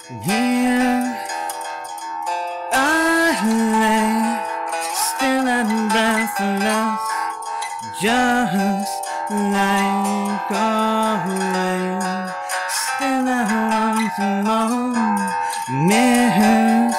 Here I lay, still and breathless, just like always. Still I want to know, mirrors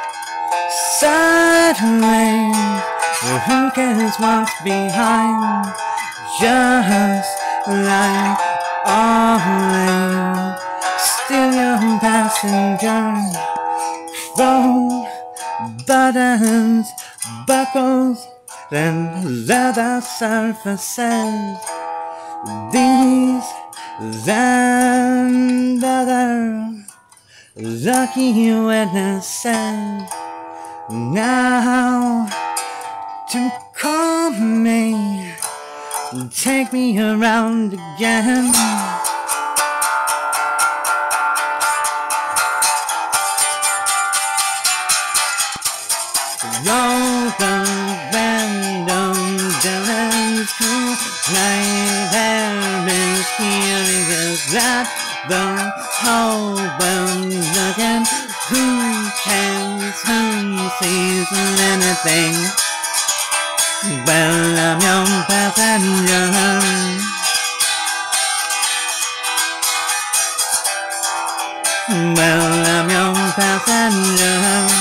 sideways. Who cares what's behind? Just like always. Still your passenger. Phone buttons, buckles, and leather surfaces. These and other lucky witnesses. Now to call me, take me around again. Roll the windows down and cool night air is here. That the whole world looking. Who cares? Who sees anything? Well, I'm your passenger. Well, I'm your passenger.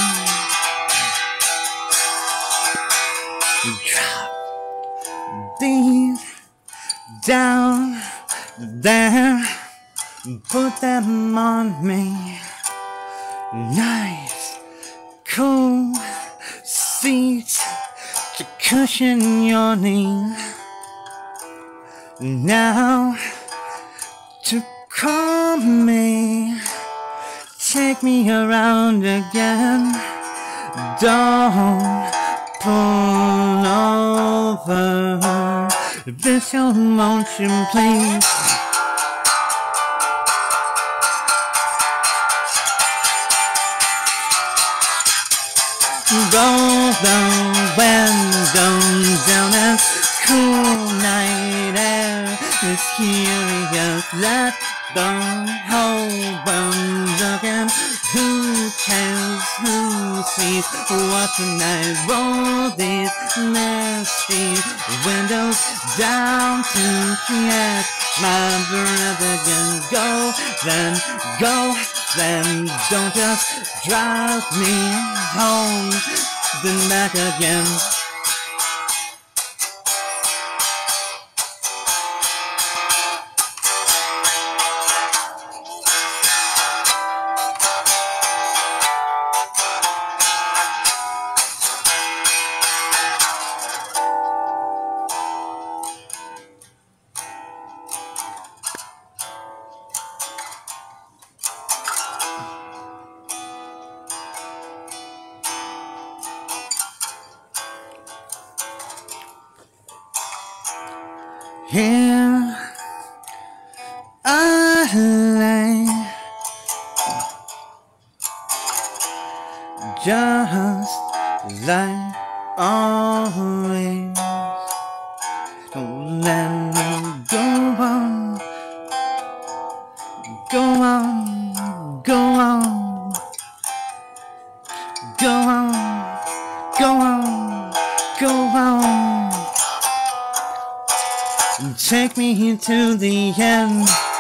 Drop these down there, put them on me. Nice, cool seats to cushion your knee. Now to calm me, take me around again. Don't pull over, this your motion, please. Roll the windows down and cool night air is curious. Let the whole world looking. Who cares? Who sees what tonight? Roll these nasty windows down to catch my breath again. Go, then don't just drive me home, then back again. Here I lay, just like always. Don't let me go on, go on, go on, go on, go on, go on. Take me to the end.